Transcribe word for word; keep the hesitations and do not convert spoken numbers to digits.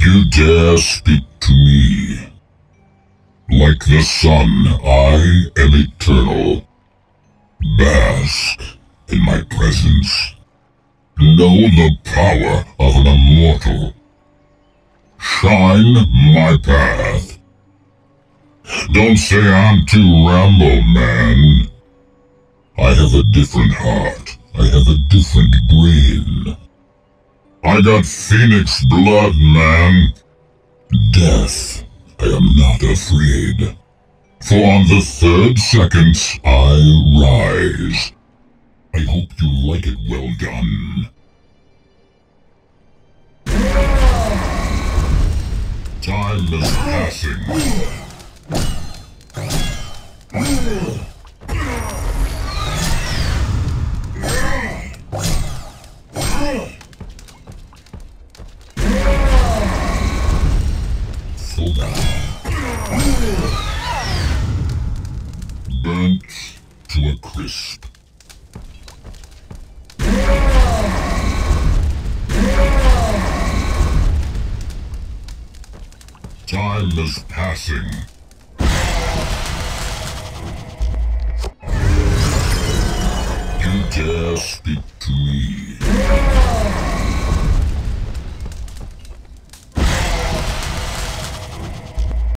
You dare speak to me? Like the sun, I am eternal. Bask in my presence. Know the power of an immortal. Shine my path. Don't say I'm too Rambo, man. I have a different heart. I have a different brain. I got Phoenix blood, man. Death, I am not afraid. For on the third second, I rise. I hope you like it well done. Time is passing. Burnt to a crisp. Time is passing. You dare speak to me?